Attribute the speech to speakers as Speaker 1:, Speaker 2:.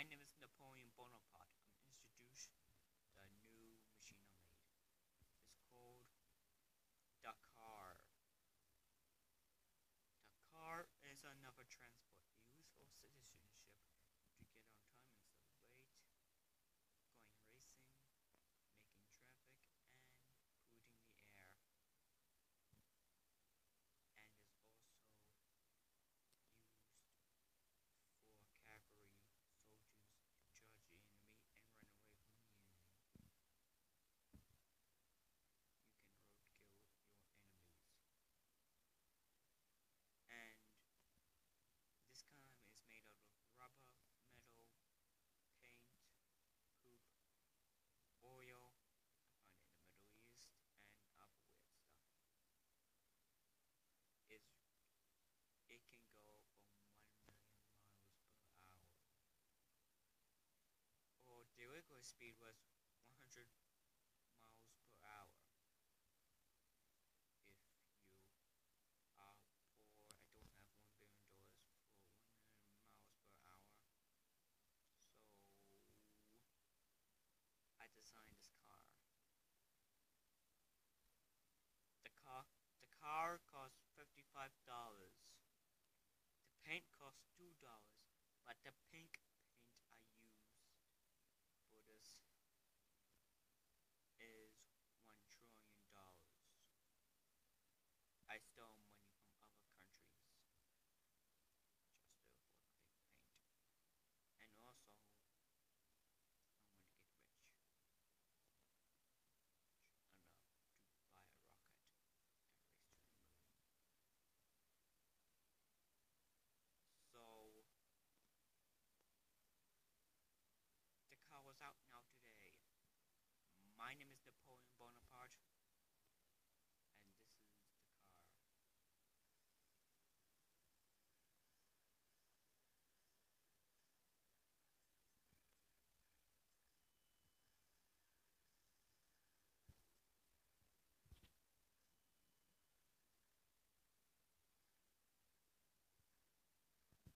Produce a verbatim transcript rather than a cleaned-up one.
Speaker 1: My name is Napoleon Bonaparte. I'm introduce the new machine I made. It's called Dakar. Dakar is another transport used for citizenship to get on time instead of late, going racing, making traffic, and polluting the air. And is also used for cavalry soldiers to charge the enemy and run away from the enemy. You can roadkill your enemies. And this kind is made out of rubber, metal, paint, poop, oil. I find it in the Middle East and other weird stuff. It's, it can go from one million miles per hour. Or the regular speed was one hundred miles per hour. If you are poor and don't have one billion dollars for one million miles per hour, so I designed this car. The car the car cost fifty-five dollars. The paint cost two dollars, but the pink paint I used for this is one trillion dollars. I stole money from other countries just to afford pink paint. And also I want to get rich enough to buy a rocket and race to the moon. So the car was out now today. My name is Napoleon Bonaparte.